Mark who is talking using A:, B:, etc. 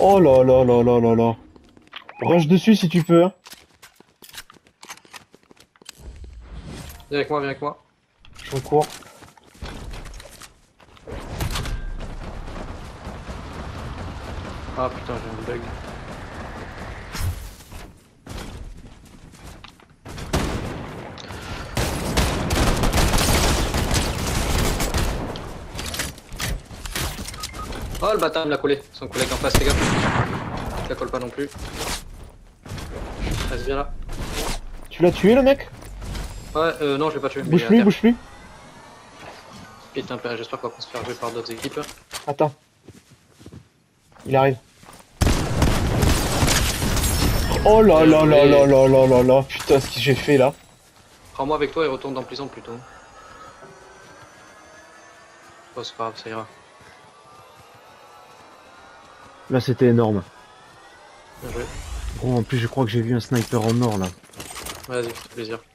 A: Oh là là là là là là. Rush dessus si tu peux. Hein.
B: Viens avec moi, viens avec moi.
A: Je cours.
B: Ah putain, j'ai un bug. Oh le bâtard, il me l'a collé. Son collègue en face, les gars. Je la colle pas non plus. Reste bien là.
A: Tu l'as tué le mec?
B: Ouais, non, je l'ai pas tué.
A: Bouge plus, bouge plus.
B: Putain, j'espère qu'on va pas se faire jouer par d'autres équipes.
A: Attends. Il arrive. Oh là là là là là là là là. Putain, ce que j'ai fait là.
B: Prends-moi avec toi et retourne dans prison plutôt. Oh, c'est pas grave, ça ira.
A: Là, c'était énorme.
B: Bien joué.
A: Oh, en plus, je crois que j'ai vu un sniper en or là.
B: Vas-y, c'est plaisir.